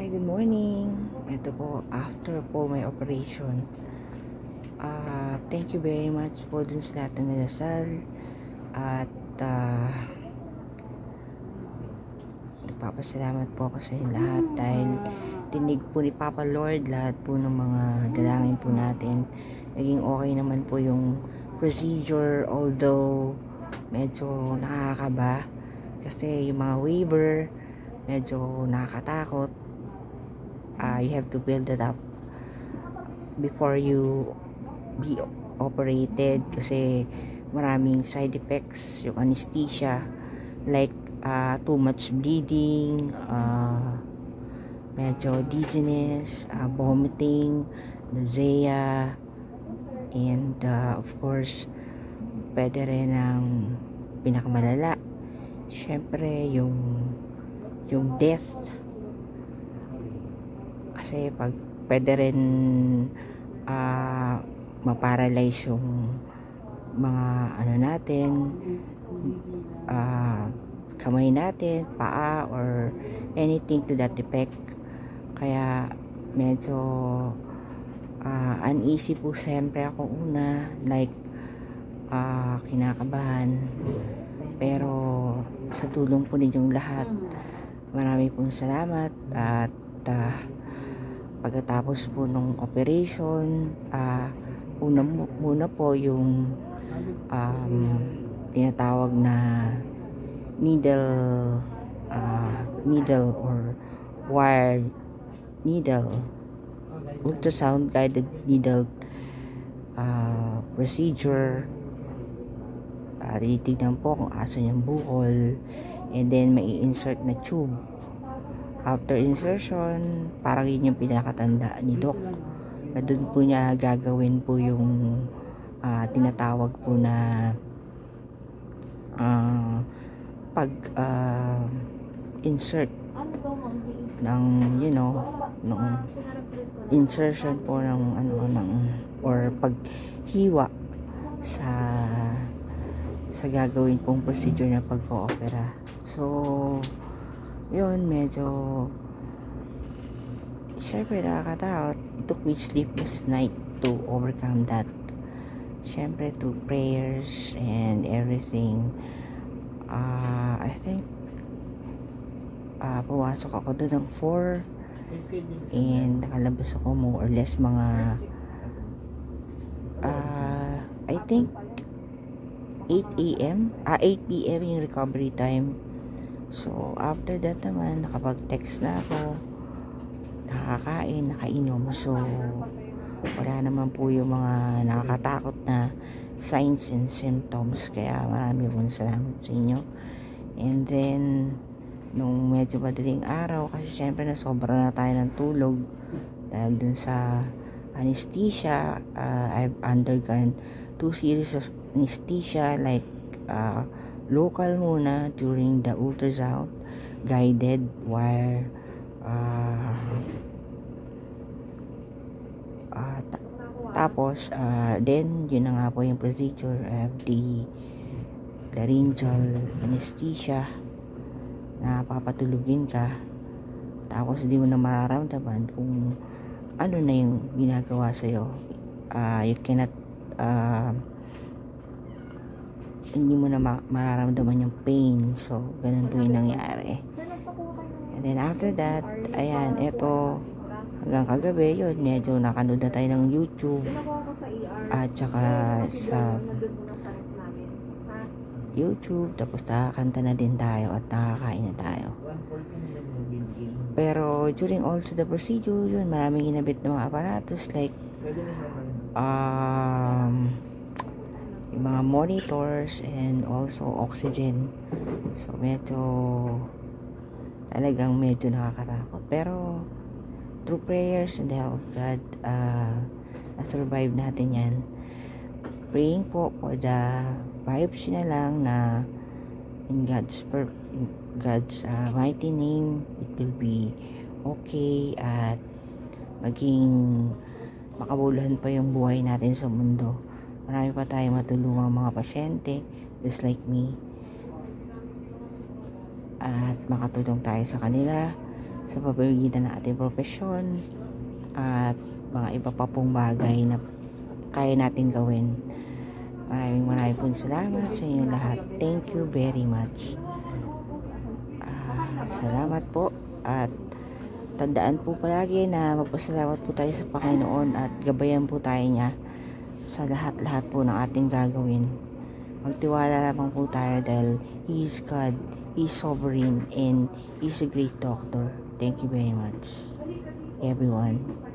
Hi, good morning. Ito po, after po may operation. Thank you very much po dun sa lahat ng nadasal. At nagpapasalamat po ako sa inyo lahat dahil dinig po ni Papa Lord lahat po ng mga dalangin po natin. Naging okay naman po yung procedure, although medyo nakakaba kasi yung mga waiver medyo nakakatakot. You have to build it up before you be operated kasi maraming side effects yung anesthesia, like too much bleeding, medyo dizziness, vomiting, nausea, and of course pwede rin ang pinakamalala syempre yung death, kasi pag pwede rin maparalyze yung mga ano natin, kamay natin, paa, or anything to that effect. Kaya medyo uneasy po siyempre ako una, like kinakabahan, pero sa tulong po ninyong lahat, marami pong salamat. At pagkatapos po nung operation, muna po yung tinatawag na needle or wire needle, ultrasound guided needle procedure. Titignan po kung asan yung bukol, and then may insert na tube. After insertion, parang yun yung pinakatanda ni Doc na dun po niya gagawin po yung tinatawag po na pag insert ng ng insertion po ng or paghiwa sa gagawin pong procedure na pagko-opera. So yun, medyo syempre nakakatakot. It took me sleepless night to overcome that. Syempre through prayers and everything. I think pumasok ako doon ng 4 and nakalabas ako more or less mga I think 8 p.m. yung recovery time. So after that naman, nakapag-text na ako, nakakain, nakainom. So wala naman po yung mga nakakatakot na signs and symptoms. Kaya marami pong salamat sa inyo. And then nung medyo madaling araw, kasi syempre na sobra na tayo ng tulog dahil dun sa anesthesia, I've undergone 2 series of anesthesia, like local muna during the ultrasound guided wire, tapos then yun na nga po yung procedure of the laryngeal anesthesia na papatulugin ka, tapos hindi mo na mararamdaman kung ano na yung ginagawa sa'yo. You cannot hindi mo na mararamdaman yung pain. So ganun po yung nangyari. And then after that, ayan, eto hanggang kagabi yun, medyo nakanood na tayo ng YouTube at saka sa YouTube, tapos nakakanta na din tayo at nakakain na tayo. Pero during also the procedure, yun, maraming ginabit ng mga aparatus, like yung mga monitors and also oxygen. So medyo talagang medyo nakakatakot, pero through prayers and the help of God, na-survive natin yan. Praying po for the biopsy na lang na in God's mighty name, it will be okay at maging makabuluhan pa yung buhay natin sa mundo. Marami pa tayong matulungang mga pasyente just like me, at makatulong tayo sa kanila sa pamamagitan ng ating profesyon at mga iba pa pong bagay na kaya natin gawin. Maraming pong salamat sa inyo lahat. Thank you very much. Salamat po, at tandaan po palagi na magpasalamat po tayo sa Panginoon at gabayan po tayo niya sa lahat-lahat po ng ating gagawin. Magtiwala lamang po tayo dahil He is God, He is sovereign, and He is a great doctor. Thank you very much, everyone.